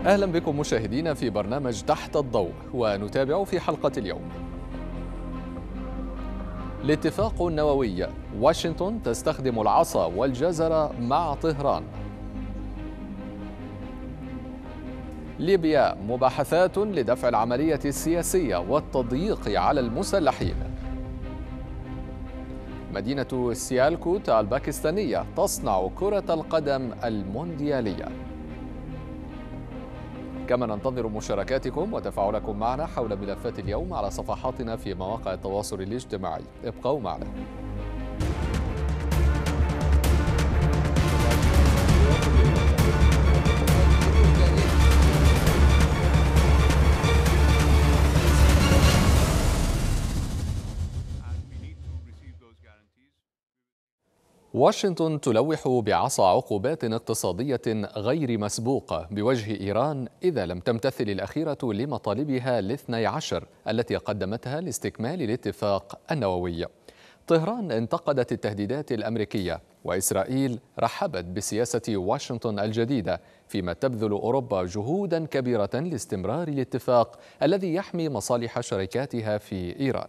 أهلا بكم مشاهدينا في برنامج تحت الضوء، ونتابع في حلقة اليوم. الاتفاق النووي، واشنطن تستخدم العصا والجزر مع طهران. ليبيا، مباحثات لدفع العملية السياسية والتضييق على المسلحين. مدينة سيالكوت الباكستانية تصنع كرة القدم المونديالية. كما ننتظر مشاركاتكم وتفاعلكم معنا حول ملفات اليوم على صفحاتنا في مواقع التواصل الاجتماعي. ابقوا معنا. واشنطن تلوح بعصا عقوبات اقتصادية غير مسبوقة بوجه إيران إذا لم تمتثل الأخيرة لمطالبها الاثني عشر التي قدمتها لاستكمال الاتفاق النووي. طهران انتقدت التهديدات الأمريكية، وإسرائيل رحبت بسياسة واشنطن الجديدة، فيما تبذل أوروبا جهودا كبيرة لاستمرار الاتفاق الذي يحمي مصالح شركاتها في إيران.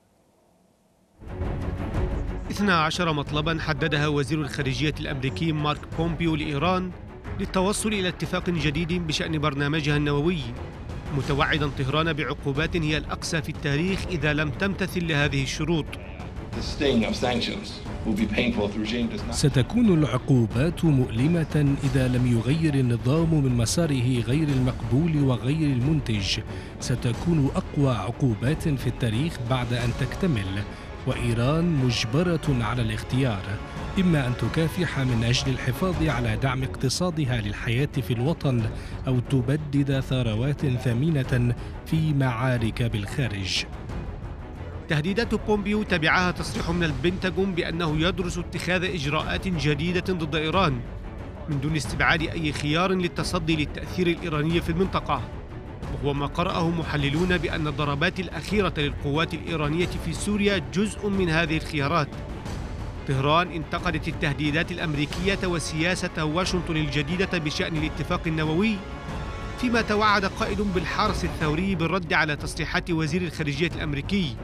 12 مطلبا حددها وزير الخارجية الأمريكي مارك بومبيو لإيران للتوصل إلى اتفاق جديد بشأن برنامجها النووي، متوعدا طهران بعقوبات هي الأقسى في التاريخ إذا لم تمتثل لهذه الشروط. ستكون العقوبات مؤلمة إذا لم يغير النظام من مساره غير المقبول وغير المنتج. ستكون أقوى عقوبات في التاريخ بعد أن تكتمل، وإيران مجبرة على الاختيار، إما أن تكافح من أجل الحفاظ على دعم اقتصادها للحياة في الوطن، أو تبدد ثروات ثمينة في معارك بالخارج. تهديدات بومبيو تبعها تصريح من البنتاغون بأنه يدرس اتخاذ إجراءات جديدة ضد إيران من دون استبعاد أي خيار للتصدي للتأثير الإيراني في المنطقة، وهو ما قرأه محللون بأن الضربات الأخيرة للقوات الإيرانية في سوريا جزء من هذه الخيارات. طهران انتقدت التهديدات الأمريكية وسياسة واشنطن الجديدة بشأن الاتفاق النووي، فيما توعد قائد بالحرس الثوري بالرد على تصريحات وزير الخارجية الأمريكي.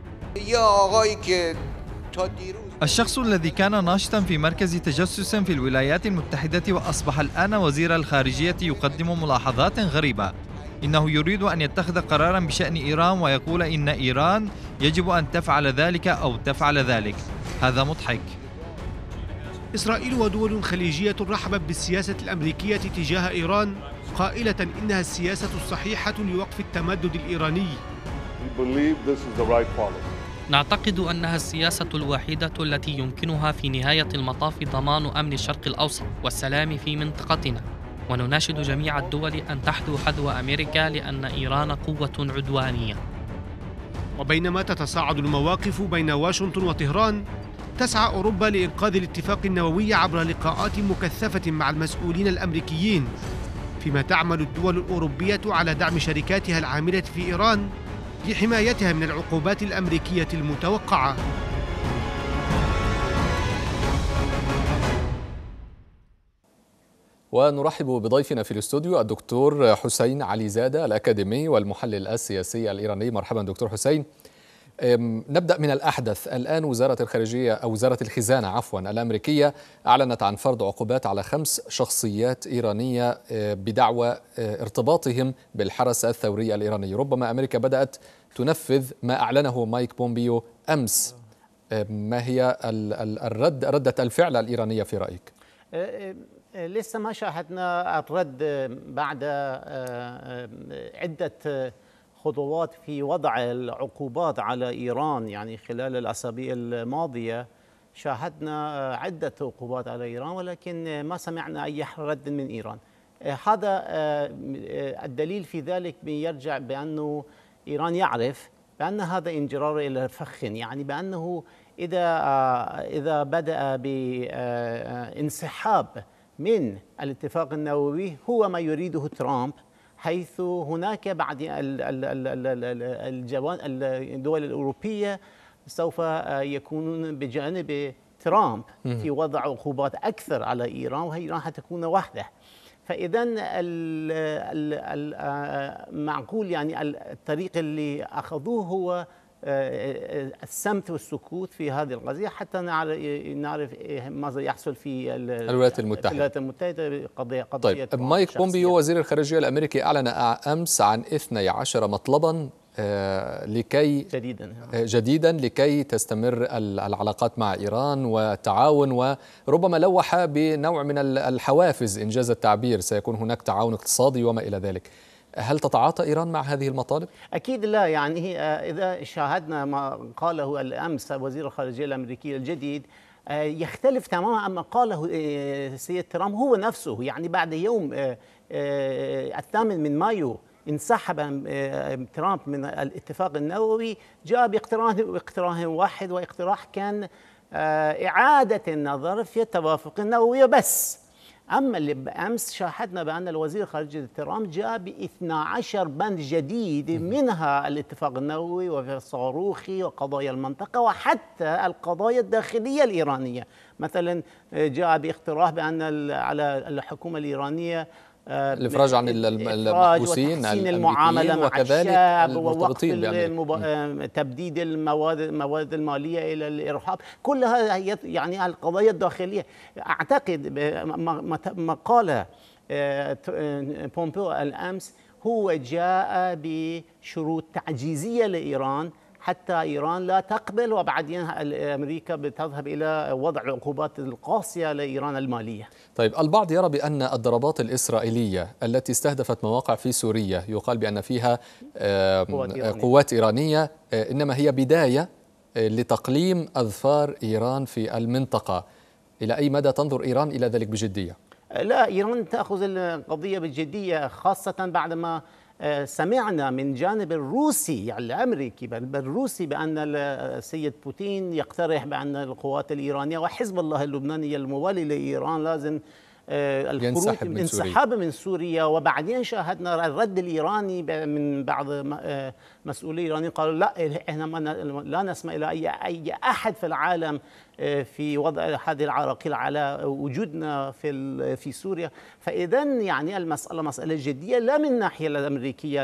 الشخص الذي كان ناشطا في مركز تجسس في الولايات المتحدة وأصبح الآن وزير الخارجية يقدم ملاحظات غريبة. إنه يريد أن يتخذ قرارا بشأن إيران ويقول إن إيران يجب أن تفعل ذلك أو تفعل ذلك. هذا مضحك. إسرائيل ودول خليجية رحبت بالسياسة الأمريكية تجاه إيران، قائلة إنها السياسة الصحيحة لوقف التمدد الإيراني. نعتقد أنها السياسة الوحيدة التي يمكنها في نهاية المطاف ضمان أمن الشرق الأوسط والسلام في منطقتنا، ونناشد جميع الدول أن تحذو حذو أمريكا لأن إيران قوة عدوانية. وبينما تتصاعد المواقف بين واشنطن وطهران، تسعى أوروبا لإنقاذ الاتفاق النووي عبر لقاءات مكثفة مع المسؤولين الأمريكيين، فيما تعمل الدول الأوروبية على دعم شركاتها العاملة في إيران لحمايتها من العقوبات الأمريكية المتوقعة. ونرحب بضيفنا في الاستوديو الدكتور حسين علي زادة، الأكاديمي والمحلل السياسي الإيراني. مرحبا دكتور حسين. نبدأ من الأحدث الآن. وزارة الخارجية أو وزارة الخزانة الأمريكية أعلنت عن فرض عقوبات على 5 شخصيات إيرانية بدعوى ارتباطهم بالحرس الثوري الإيراني. ربما أمريكا بدأت تنفذ ما أعلنه مايك بومبيو أمس. ما هي ردة الفعل الإيرانية في رأيك؟ لسه ما شاهدنا الرد بعد عدة خطوات في وضع العقوبات على إيران. يعني خلال الأسابيع الماضية شاهدنا عدة عقوبات على إيران، ولكن ما سمعنا أي رد من إيران. هذا الدليل في ذلك بيرجع بأنه إيران يعرف بأن هذا انجرار إلى الفخ، يعني بأنه إذا بدأ بانسحاب من الاتفاق النووي هو ما يريده ترامب، حيث هناك بعد الدول الأوروبية سوف يكونون بجانب ترامب في وضع عقوبات أكثر على إيران، وهي إيران حتكون وحده. فإذا معقول يعني الطريق اللي أخذوه هو الصمت والسكوت في هذه القضية حتى نعرف ماذا يحصل في الولايات المتحدة قضية طيب، مايك بومبيو وزير الخارجية الأمريكي أعلن أمس عن 12 مطلبا لكي جديدا لكي تستمر العلاقات مع إيران والتعاون، وربما لوح بنوع من الحوافز إنجاز التعبير، سيكون هناك تعاون اقتصادي وما إلى ذلك. هل تتعاطى إيران مع هذه المطالب؟ أكيد لا. يعني إذا شاهدنا ما قاله الأمس وزير الخارجية الأمريكي الجديد يختلف تماما عما قاله السيد ترامب هو نفسه. يعني بعد يوم 8 من مايو انسحب ترامب من الاتفاق النووي، جاء باقتراح واحد، واقتراح كان إعادة النظر في التوافق النووي بس. أما اللي بأمس شاهدنا بأن الوزير الخارجية ترامب جاء ب 12 بند جديد، منها الاتفاق النووي والصاروخي وقضايا المنطقة وحتى القضايا الداخلية الإيرانية. مثلا جاء باقتراح بأن على الحكومة الإيرانية الإفراج عن المحبوسين المعاملة مع الشعب، ووقف المرتبطين تبديد المواد المالية إلى الإرهاب. كلها يعني القضايا الداخلية. أعتقد ما قال بومبيو الأمس هو جاء بشروط تعجيزية لإيران حتى إيران لا تقبل، وبعدين أمريكا بتذهب إلى وضع العقوبات القاسية لإيران المالية. طيب، البعض يرى بأن الضربات الإسرائيلية التي استهدفت مواقع في سوريا يقال بأن فيها قوات إيرانية إنما هي بداية لتقليم أظفار إيران في المنطقة. إلى أي مدى تنظر إيران إلى ذلك بجدية؟ لا، إيران تأخذ القضية بجدية، خاصة بعدما سمعنا من جانب الروسي يعني الأمريكي بل الروسي بأن السيد بوتين يقترح بأن القوات الإيرانية وحزب الله اللبناني الموالي لإيران لازم الخروج انسحاب من سوريا. وبعدين شاهدنا الرد الإيراني من بعض مسؤولي إيرانيين قالوا لا، احنا لا نسمع إلى أي أحد في العالم في وضع هذه العراقيل على وجودنا في سوريا. فإذا يعني المسألة مسألة جدية، لا من الناحية الأمريكية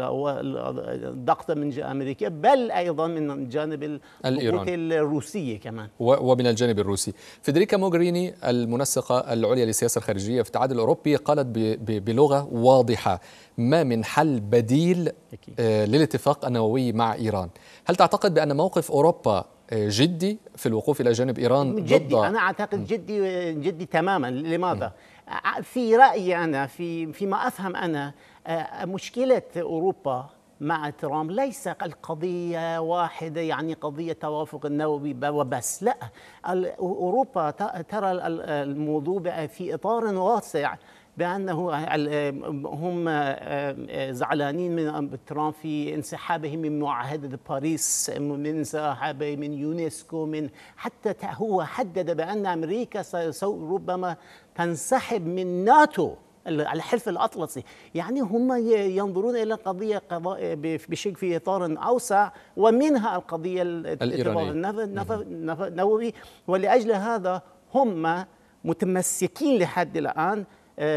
الضغط من أمريكا، بل أيضا من جانب الضغوط الروسية كمان ومن الجانب الروسي. فيدريكا موغريني المنسقة العليا للسياسة الخارجية في الاتحاد الأوروبي قالت بلغة واضحة ما من حل بديل للاتفاق النووي مع إيران. هل تعتقد بأن موقف أوروبا جدي في الوقوف إلى جانب إيران ضد؟ جدي، أنا أعتقد جدي تماما. لماذا؟ في رأيي أنا فيما أفهم أنا مشكلة أوروبا مع ترامب ليس القضية واحدة، يعني قضية توافق النووي وبس. لا، أوروبا ترى الموضوع في إطار واسع، بأنه هم زعلانين من ترامب في انسحابه من معاهدة باريس، من انسحابه من يونسكو، من حتى هو حدد بأن أمريكا ربما تنسحب من ناتو الحلف الأطلسي. يعني هم ينظرون إلى القضية بشكل في إطار أوسع، ومنها القضية النووي. ولأجل هذا هم متمسكين لحد الآن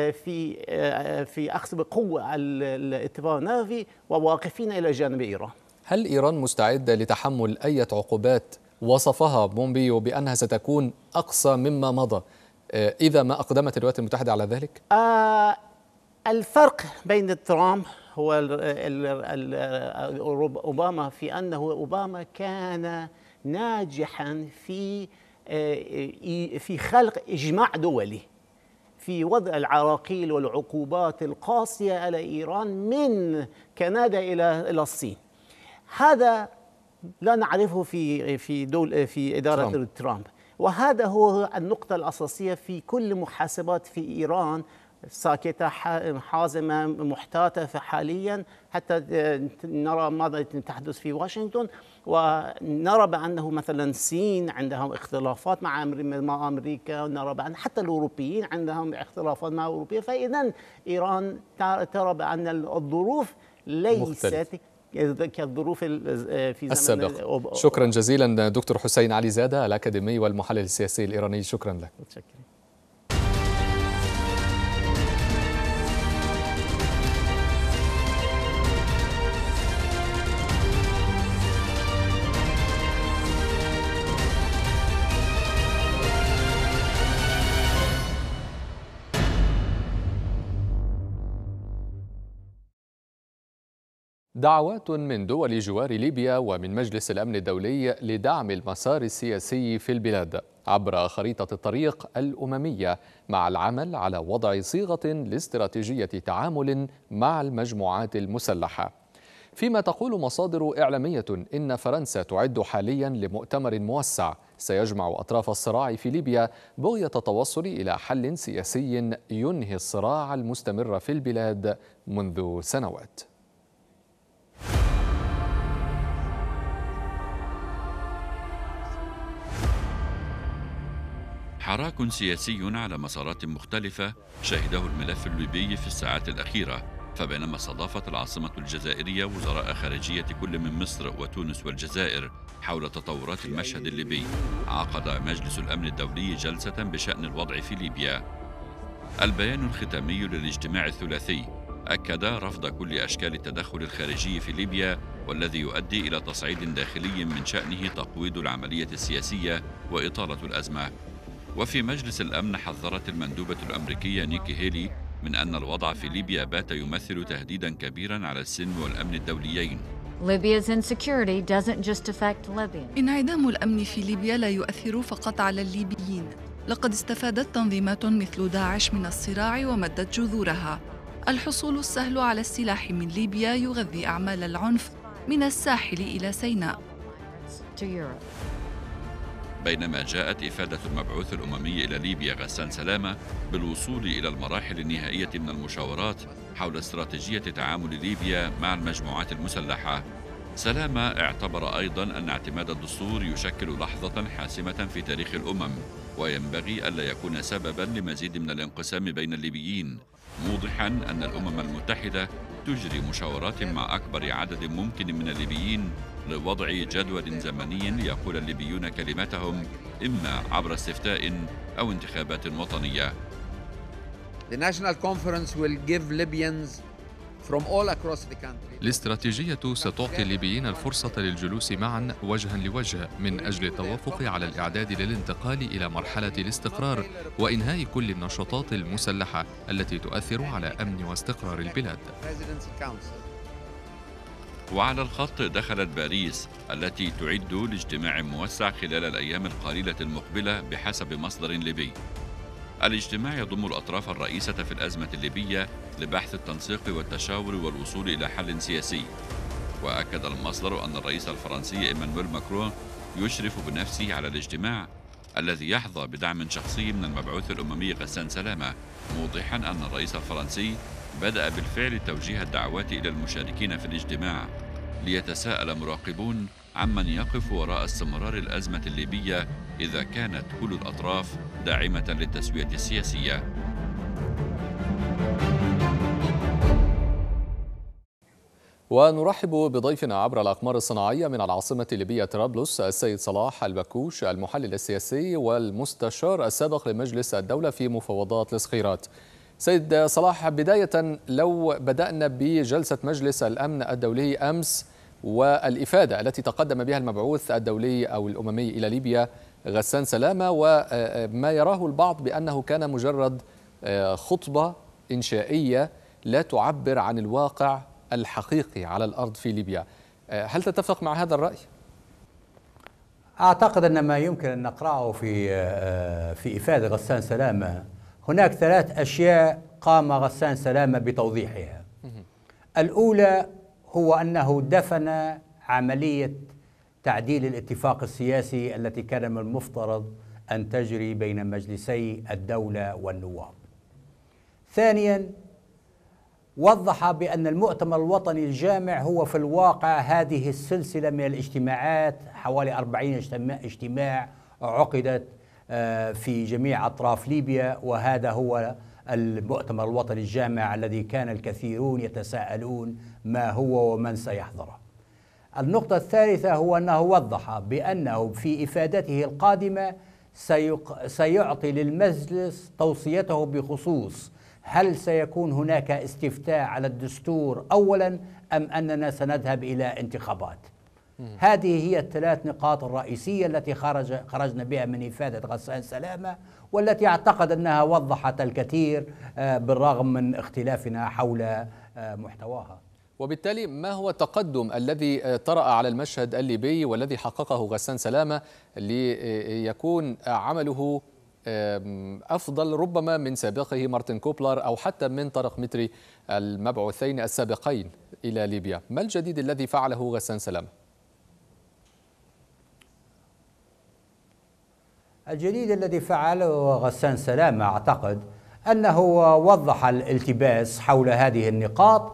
في أخذ بقوة الاتفاق النووي وواقفين إلى جانب إيران. هل إيران مستعدة لتحمل أي عقوبات وصفها بومبيو بأنها ستكون أقصى مما مضى إذا ما أقدمت الولايات المتحدة على ذلك؟ الفرق بين ترامب هو أوباما في أنه أوباما كان ناجحا في خلق إجماع دولي في وضع العراقيل والعقوبات القاسية على إيران من كندا إلى الصين. هذا لا نعرفه في إدارة ترامب، وهذا هو النقطة الأساسية في كل محاسبات في إيران، ساكتة حازمة محتاطة حاليا حتى نرى ماذا تحدث في واشنطن. ونرى بأنه مثلا الصين عندهم اختلافات مع أمريكا، ونرى بأن حتى الأوروبيين عندهم اختلافات مع أوروبا. فإذا إيران ترى بأن الظروف ليست كالظروف في زمن السابق. شكرا جزيلا دكتور حسين علي زادة الأكاديمي والمحلل السياسي الإيراني، شكرا لك. دعوات من دول جوار ليبيا ومن مجلس الأمن الدولي لدعم المسار السياسي في البلاد عبر خريطة الطريق الأممية مع العمل على وضع صيغة لاستراتيجية تعامل مع المجموعات المسلحة. فيما تقول مصادر إعلامية إن فرنسا تعد حاليا لمؤتمر موسع سيجمع أطراف الصراع في ليبيا بغية التوصل إلى حل سياسي ينهي الصراع المستمر في البلاد منذ سنوات. حراك سياسي على مسارات مختلفة شهده الملف الليبي في الساعات الأخيرة، فبينما استضافت العاصمة الجزائرية وزراء خارجية كل من مصر وتونس والجزائر حول تطورات المشهد الليبي، عقد مجلس الأمن الدولي جلسة بشأن الوضع في ليبيا. البيان الختامي للاجتماع الثلاثي أكد رفض كل أشكال التدخل الخارجي في ليبيا، والذي يؤدي إلى تصعيد داخلي من شأنه تقويض العملية السياسية وإطالة الأزمة. وفي مجلس الأمن حذرت المندوبة الأمريكية نيكي هيلي من أن الوضع في ليبيا بات يمثل تهديداً كبيراً على السلم والأمن الدوليين. انعدام الأمن في ليبيا لا يؤثر فقط على الليبيين، لقد استفادت تنظيمات مثل داعش من الصراع ومدت جذورها. الحصول السهل على السلاح من ليبيا يغذي أعمال العنف من الساحل إلى سيناء. بينما جاءت إفادة المبعوث الأممي إلى ليبيا غسان سلامة بالوصول إلى المراحل النهائية من المشاورات حول استراتيجية تعامل ليبيا مع المجموعات المسلحة. سلامة اعتبر أيضاً أن اعتماد الدستور يشكل لحظة حاسمة في تاريخ الأمم، وينبغي ألا يكون سبباً لمزيد من الانقسام بين الليبيين، موضحاً أن الأمم المتحدة تجري مشاورات مع أكبر عدد ممكن من الليبيين لوضع جدول زمني ليقول الليبيون كلمتهم، إما عبر استفتاء أو انتخابات وطنية. الاستراتيجية ستعطي الليبيين الفرصة للجلوس معا وجها لوجه من أجل التوافق على الإعداد للانتقال إلى مرحلة الاستقرار وإنهاء كل النشاطات المسلحة التي تؤثر على أمن واستقرار البلاد. وعلى الخط دخلت باريس التي تعد لاجتماع موسع خلال الأيام القليلة المقبلة بحسب مصدر ليبي. الاجتماع يضم الأطراف الرئيسة في الأزمة الليبية لبحث التنسيق والتشاور والوصول إلى حل سياسي. وأكد المصدر أن الرئيس الفرنسي إيمانويل ماكرون يشرف بنفسه على الاجتماع الذي يحظى بدعم شخصي من المبعوث الأممي غسان سلامة، موضحا أن الرئيس الفرنسي بدأ بالفعل توجيه الدعوات إلى المشاركين في الاجتماع، ليتساءل مراقبون عمن يقف وراء استمرار الأزمة الليبية إذا كانت كل الأطراف داعمة للتسوية السياسية. ونرحب بضيفنا عبر الأقمار الصناعية من العاصمة الليبية طرابلس السيد صلاح البكوش، المحلل السياسي والمستشار السابق لمجلس الدولة في مفاوضات الصخيرات. سيد صلاح، بداية لو بدأنا بجلسة مجلس الأمن الدولي أمس والإفادة التي تقدم بها المبعوث الدولي أو الأممي إلى ليبيا غسان سلامة، وما يراه البعض بأنه كان مجرد خطبة إنشائية لا تعبر عن الواقع الحقيقي على الأرض في ليبيا، هل تتفق مع هذا الرأي؟ أعتقد أن ما يمكن أن نقرأه في إفادة غسان سلامة، هناك 3 أشياء قام غسان سلامة بتوضيحها. الأولى هو أنه دفن عملية تعديل الاتفاق السياسي التي كان من المفترض أن تجري بين مجلسي الدولة والنواب. ثانياً، وضح بأن المؤتمر الوطني الجامع هو في الواقع هذه السلسلة من الاجتماعات، حوالي 40 اجتماع عقدت في جميع أطراف ليبيا، وهذا هو المؤتمر الوطني الجامع الذي كان الكثيرون يتساءلون ما هو ومن سيحضره. النقطة الثالثة هو أنه وضح بأنه في إفادته القادمة سيعطي للمجلس توصيته بخصوص هل سيكون هناك استفتاء على الدستور أولا أم أننا سنذهب إلى انتخابات. هذه هي ال3 نقاط الرئيسية التي خرجنا بها من إفادة غسان سلامة، والتي أعتقد أنها وضحت الكثير بالرغم من اختلافنا حول محتواها. وبالتالي ما هو التقدم الذي طرأ على المشهد الليبي والذي حققه غسان سلامة ليكون عمله أفضل ربما من سابقه مارتن كوبلر أو حتى من طارق متري المبعوثين السابقين إلى ليبيا؟ ما الجديد الذي فعله غسان سلامة؟ الجديد الذي فعله غسان سلامة أعتقد أنه وضح الالتباس حول هذه النقاط،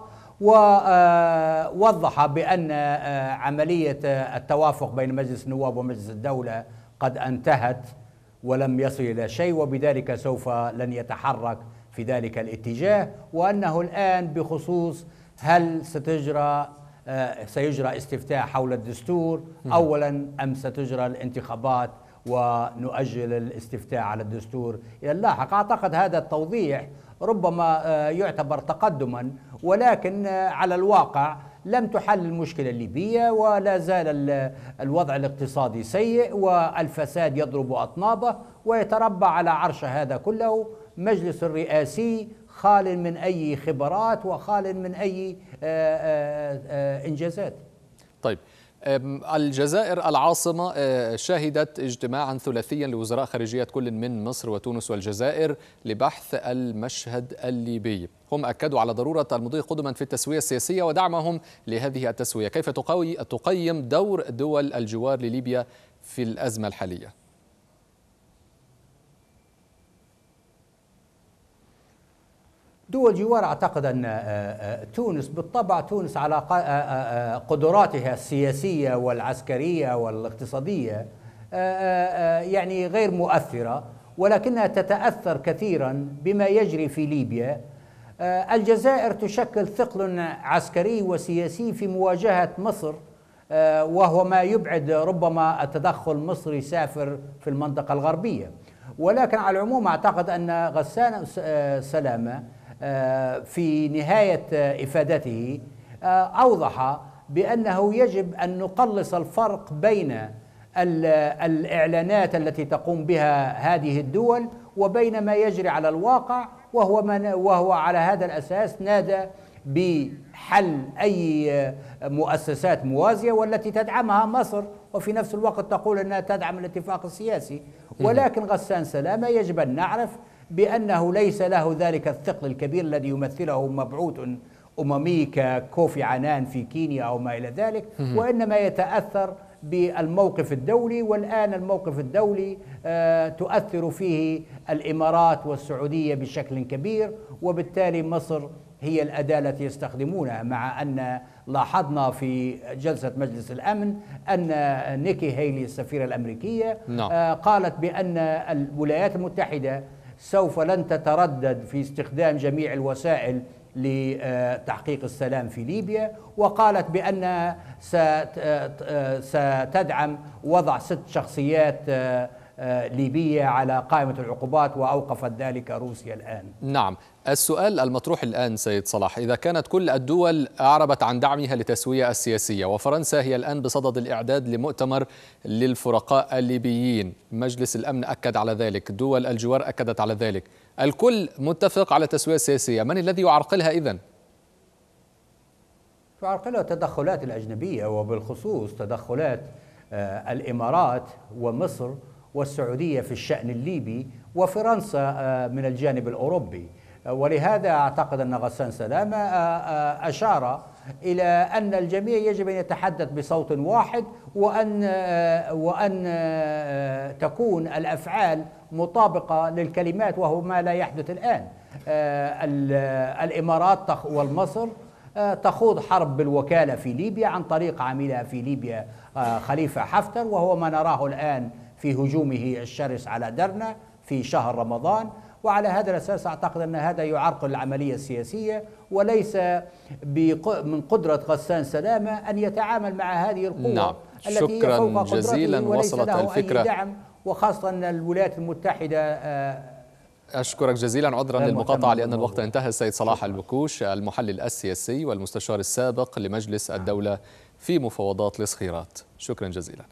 ووضح بأن عملية التوافق بين مجلس النواب ومجلس الدولة قد انتهت ولم يصل إلى شيء، وبذلك سوف لن يتحرك في ذلك الاتجاه، وأنه الآن بخصوص هل سيجرى استفتاء حول الدستور أولا أم ستجرى الانتخابات ونؤجل الاستفتاء على الدستور إلى اللاحق. أعتقد هذا التوضيح ربما يعتبر تقدما، ولكن على الواقع لم تحل المشكلة الليبية، ولا زال الوضع الاقتصادي سيء والفساد يضرب أطنابه ويتربع على عرش هذا كله مجلس الرئاسي خال من أي خبرات وخال من أي إنجازات. طيب، الجزائر العاصمة شهدت اجتماعا ثلاثيا لوزراء خارجية كل من مصر وتونس والجزائر لبحث المشهد الليبي. هم أكدوا على ضرورة المضي قدما في التسوية السياسية ودعمهم لهذه التسوية. كيف تقيم دور دول الجوار لليبيا في الأزمة الحالية؟ دول جوار أعتقد أن تونس بالطبع، تونس على قدراتها السياسية والعسكرية والاقتصادية يعني غير مؤثرة، ولكنها تتأثر كثيرا بما يجري في ليبيا. الجزائر تشكل ثقل عسكري وسياسي في مواجهة مصر، وهو ما يبعد ربما التدخل المصري سافر في المنطقة الغربية. ولكن على العموم أعتقد أن غسان سلامة في نهاية إفادته أوضح بأنه يجب أن نقلص الفرق بين الإعلانات التي تقوم بها هذه الدول وبين ما يجري على الواقع، وهو على هذا الأساس نادى بحل أي مؤسسات موازية والتي تدعمها مصر، وفي نفس الوقت تقول أنها تدعم الاتفاق السياسي. ولكن غسان سلامة يجب أن نعرف بأنه ليس له ذلك الثقل الكبير الذي يمثله مبعوث أممي ككوفي عنان في كينيا أو ما إلى ذلك، وإنما يتأثر بالموقف الدولي. والآن الموقف الدولي تؤثر فيه الإمارات والسعودية بشكل كبير، وبالتالي مصر هي الأداة التي يستخدمونها، مع أن لاحظنا في جلسة مجلس الأمن أن نيكي هيلي السفيرة الأمريكية قالت بأن الولايات المتحدة سوف لن تتردد في استخدام جميع الوسائل لتحقيق السلام في ليبيا، وقالت بأن ستدعم وضع 6 شخصيات ليبية على قائمة العقوبات، وأوقفت ذلك روسيا الآن. نعم، السؤال المطروح الآن سيد صلاح، إذا كانت كل الدول أعربت عن دعمها للتسوية السياسية، وفرنسا هي الآن بصدد الإعداد لمؤتمر للفرقاء الليبيين، مجلس الأمن أكد على ذلك، دول الجوار أكدت على ذلك، الكل متفق على التسوية السياسية، من الذي يعرقلها إذن؟ تعرقلها التدخلات الأجنبية، وبالخصوص تدخلات الإمارات ومصر والسعودية في الشأن الليبي، وفرنسا من الجانب الأوروبي. ولهذا أعتقد أن غسان سلامة أشار إلى أن الجميع يجب أن يتحدث بصوت واحد، وأن تكون الأفعال مطابقة للكلمات، وهو ما لا يحدث الآن. الإمارات والمصر تخوض حرب بالوكالة في ليبيا عن طريق عاملها في ليبيا خليفة حفتر، وهو ما نراه الآن في هجومه الشرس على درنا في شهر رمضان. وعلى هذا الأساس أعتقد أن هذا يعرقل العملية السياسية، وليس من قدرة غسان سلامة أن يتعامل مع هذه القوة. نعم. التي هي فوق قدرته جزيلا، وليس وصلت له الفكرة. أي دعم، وخاصة أن الولايات المتحدة. أشكرك جزيلا، عذرا للمقاطعة لأن الوقت انتهى. السيد صلاح البكوش، المحلل السياسي والمستشار السابق لمجلس الدولة في مفاوضات الإسخيرات، شكرا جزيلا.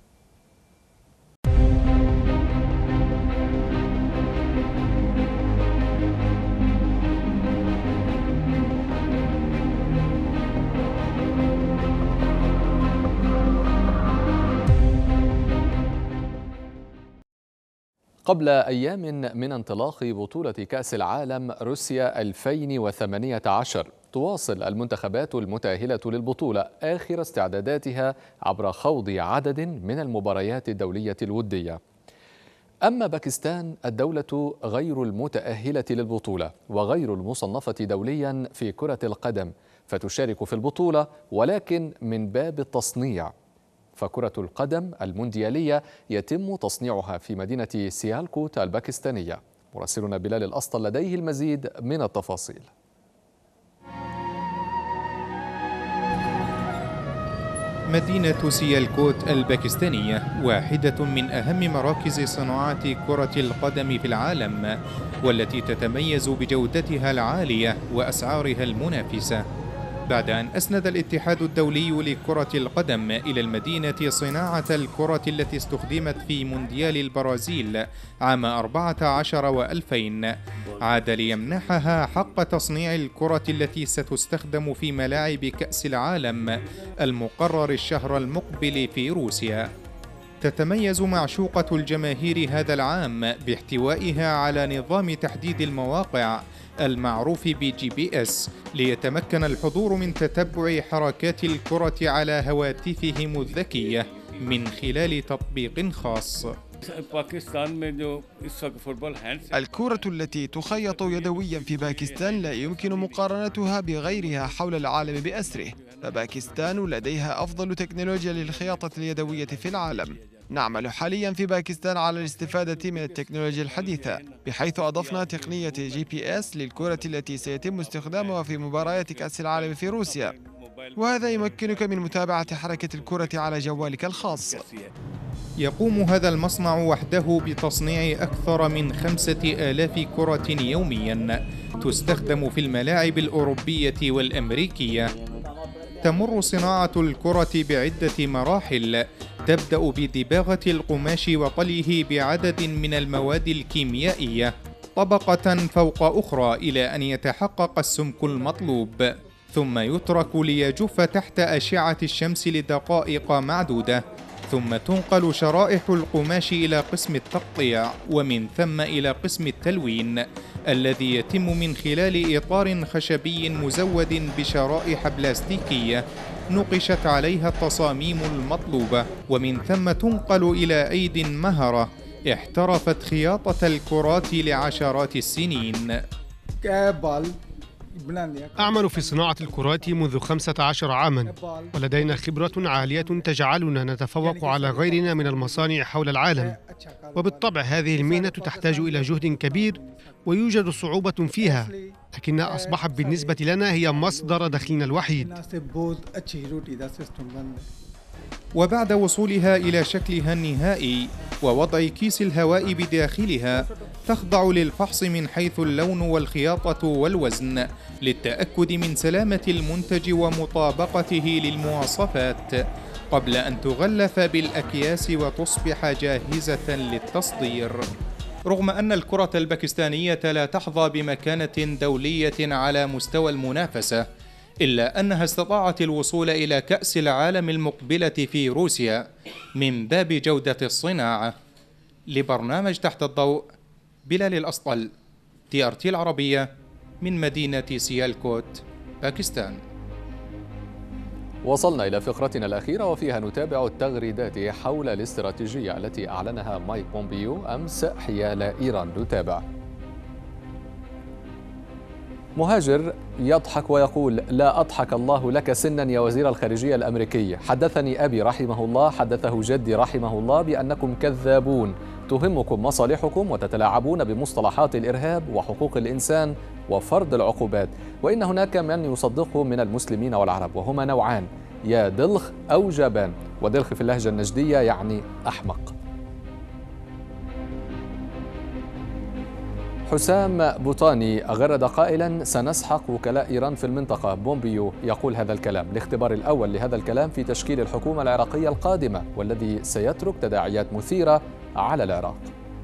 قبل أيام من انطلاق بطولة كأس العالم روسيا 2018 تواصل المنتخبات المتأهلة للبطولة آخر استعداداتها عبر خوض عدد من المباريات الدولية الودية. أما باكستان الدولة غير المتأهلة للبطولة وغير المصنفة دوليا في كرة القدم، فتشارك في البطولة ولكن من باب التصنيع، فكرة القدم المونديالية يتم تصنيعها في مدينة سيالكوت الباكستانية. مراسلنا بلال الأسطل لديه المزيد من التفاصيل. مدينة سيالكوت الباكستانية واحدة من أهم مراكز صناعة كرة القدم في العالم، والتي تتميز بجودتها العالية وأسعارها المنافسة. بعد أن أسند الاتحاد الدولي لكرة القدم إلى المدينة صناعة الكرة التي استخدمت في مونديال البرازيل عام 14 و2000، عاد ليمنحها حق تصنيع الكرة التي ستستخدم في ملاعب كأس العالم المقرر الشهر المقبل في روسيا. تتميز معشوقة الجماهير هذا العام باحتوائها على نظام تحديد المواقع المعروف بGPS، ليتمكن الحضور من تتبع حركات الكرة على هواتفهم الذكية من خلال تطبيق خاص. الكرة التي تخيط يدويا في باكستان لا يمكن مقارنتها بغيرها حول العالم بأسره، فباكستان لديها أفضل تكنولوجيا للخياطة اليدوية في العالم. نعمل حاليا في باكستان على الاستفادة من التكنولوجيا الحديثة، بحيث أضفنا تقنية GPS للكرة التي سيتم استخدامها في مباريات كأس العالم في روسيا، وهذا يمكنك من متابعة حركة الكرة على جوالك الخاص. يقوم هذا المصنع وحده بتصنيع أكثر من 5000 كرة يوميا تستخدم في الملاعب الأوروبية والأمريكية. تمر صناعة الكرة بعدة مراحل، تبدأ بدباغة القماش وطليه بعدد من المواد الكيميائية طبقة فوق أخرى إلى أن يتحقق السمك المطلوب، ثم يترك ليجف تحت أشعة الشمس لدقائق معدودة، ثم تنقل شرائح القماش إلى قسم التقطيع ومن ثم إلى قسم التلوين الذي يتم من خلال إطار خشبي مزود بشرائح بلاستيكية نقشت عليها التصاميم المطلوبة، ومن ثم تنقل إلى أيد مهرة احترفت خياطة الكرات لعشرات السنين. أعمل في صناعة الكرات منذ 15 عاما، ولدينا خبرة عالية تجعلنا نتفوق على غيرنا من المصانع حول العالم، وبالطبع هذه المهنة تحتاج إلى جهد كبير ويوجد صعوبة فيها، لكنها أصبحت بالنسبة لنا هي مصدر دخلنا الوحيد. وبعد وصولها إلى شكلها النهائي ووضع كيس الهواء بداخلها، تخضع للفحص من حيث اللون والخياطة والوزن للتأكد من سلامة المنتج ومطابقته للمواصفات، قبل أن تغلف بالأكياس وتصبح جاهزة للتصدير. رغم أن الكرة الباكستانية لا تحظى بمكانة دولية على مستوى المنافسة، إلا أنها استطاعت الوصول إلى كأس العالم المقبلة في روسيا من باب جودة الصناعة. لبرنامج تحت الضوء، بلال الأسطل، TRT العربية، من مدينة سيالكوت، باكستان. وصلنا إلى فقرتنا الأخيرة وفيها نتابع التغريدات حول الاستراتيجية التي أعلنها مايك بومبيو أمس حيال إيران. نتابع. مهاجر يضحك ويقول: لا أضحك الله لك سنا يا وزير الخارجية الأمريكي، حدثني أبي رحمه الله، حدثه جدي رحمه الله بأنكم كذابون، تهمكم مصالحكم وتتلاعبون بمصطلحات الإرهاب وحقوق الإنسان وفرض العقوبات، وإن هناك من يصدقه من المسلمين والعرب، وهما نوعان، يا دلخ أو جبان، ودلخ في اللهجة النجدية يعني أحمق. حسام بوطاني غرد قائلا: سنسحق وكلاء إيران في المنطقة. بومبيو يقول هذا الكلام الاختبار الأول لهذا الكلام في تشكيل الحكومة العراقية القادمة، والذي سيترك تداعيات مثيرة على العراق.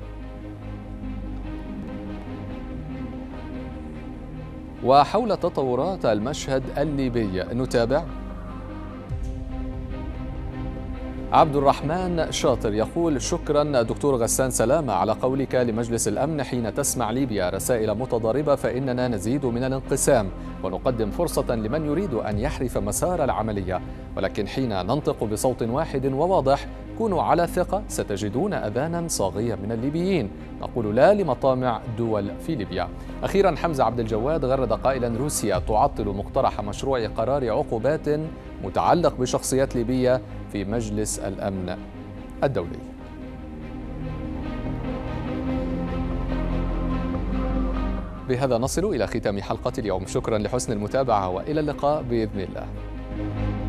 وحول تطورات المشهد الليبي نتابع. عبد الرحمن شاطر يقول: شكرا دكتور غسان سلامة على قولك لمجلس الأمن حين تسمع ليبيا رسائل متضاربة فإننا نزيد من الانقسام ونقدم فرصة لمن يريد أن يحرف مسار العملية، ولكن حين ننطق بصوت واحد وواضح كونوا على ثقة ستجدون أذانا صاغية من الليبيين، نقول لا لمطامع دول في ليبيا. أخيرا حمزة عبد الجواد غرد قائلا: روسيا تعطل مقترح مشروع قرار عقوبات متعلق بشخصيات ليبية في مجلس الأمن الدولي. بهذا نصل إلى ختام حلقة اليوم، شكرا لحسن المتابعة وإلى اللقاء بإذن الله.